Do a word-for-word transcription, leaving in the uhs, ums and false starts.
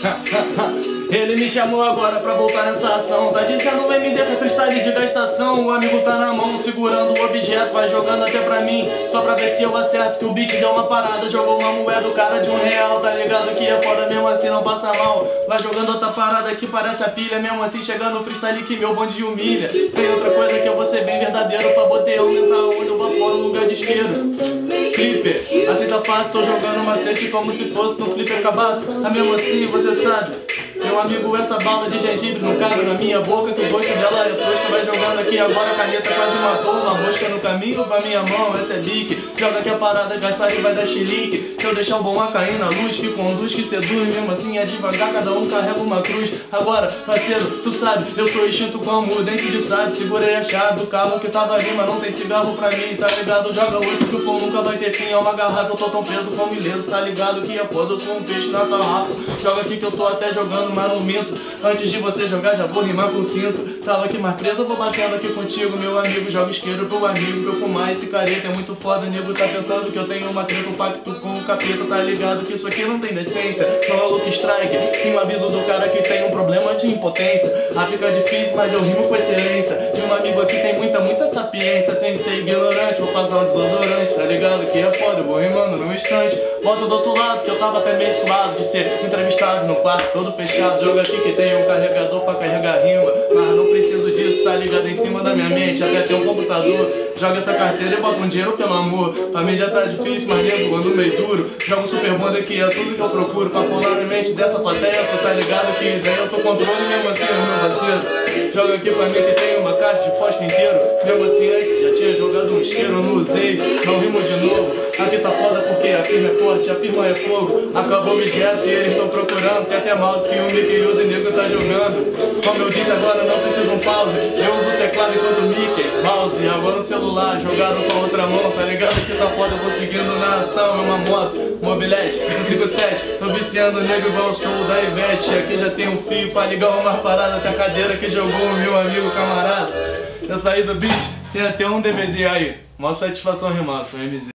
Ele me chamou agora pra voltar nessa ação. Tá dizendo o M Z foi freestyle de gastação. O amigo tá na mão, segurando o objeto, vai jogando até pra mim, só pra ver se eu acerto. Que o beat deu uma parada, jogou uma moeda, o cara de um real. Tá ligado que é foda, mesmo assim não passa mal. Vai jogando outra parada que parece a pilha, mesmo assim chegando no freestyle que meu bonde humilha. Tem outra coisa que eu vou ser bem verdadeiro, pra botar aumentar onde eu vou fora no lugar de isqueiro. Clipper, assim tá fácil, tô jogando macete como se fosse no Clipper cabaço. Ah, mesmo assim você sabe, meu amigo, essa bala de gengibre não cabe na minha boca, que o gosto dela é tosco. Vai jogando aqui agora, a caneta quase matou uma mosca no caminho pra minha mão, essa é bique. Joga aqui a parada, Gaspar e vai dar chilique. Se eu deixar o bom a cair na luz, que conduz, que seduz, mesmo assim é devagar, cada um carrega uma cruz. Agora, parceiro, tu sabe, eu sou extinto como o dente de sade. Segurei a chave do carro que tava ali, mas não tem cigarro pra mim, tá ligado? Joga oito que o fogo nunca vai ter fim, é uma garrafa, eu tô tão preso como ileso, tá ligado que é foda, eu sou um peixe na tarrafa. Joga aqui que eu tô até jogando, mas não minto. Antes de você jogar já vou rimar com cinto. Tava aqui mais preso, eu vou batendo aqui contigo, meu amigo. Joga isqueiro pro amigo, que eu fumar esse careta é muito foda. Nego tá pensando que eu tenho uma treta, um pacto com o capeta, tá ligado que isso aqui não tem decência. Não é Luke Strike, sim, um aviso do cara que tem um problema de impotência. Ah, fica difícil, mas eu rimo com excelência. E um amigo aqui tem muita, muita sapiência. Sem ser ignorante, vou passar um desodorante, tá ligado que é foda, eu vou rimando num instante. Volta do outro lado, que eu tava até meio suado de ser entrevistado no quarto todo fechado. Joga aqui que tem um carregador pra carregar rima, mas não preciso disso, tá ligado em cima da minha mente, até tem um computador. Joga essa carteira e bota um dinheiro pelo amor. Pra mim já tá difícil, mas nego ando meio duro. Joga um super banda que é tudo que eu procuro, pra colar na mente dessa plateia. Tu tá ligado que ideia eu tô controle mesmo assim, meu parceiro. Joga aqui pra mim que tem uma caixa de fósforo inteiro. Mesmo assim antes já tinha jogado um isqueiro, eu não usei, não rimo de novo. Aqui tá foda porque a firma é forte, a firma é fogo. Acabou o objeto e eles tão procurando. Tem até mouse que o Mickey usa e nego tá jogando. Como eu disse agora, não precisa um pause. Eu uso o teclado enquanto o Mickey mouse. Agora no celular, jogado com a outra mão. Tá ligado que tá foda, eu vou seguindo na ação. É uma moto, mobilete, um cinco sete. Tô viciando o nego igual o show da Ivete. Aqui já tem um fio pra ligar uma parada. Até a cadeira que jogou o meu amigo camarada. Eu saí do beat, tem até um D V D aí. Mó satisfação rimar, sou M Z.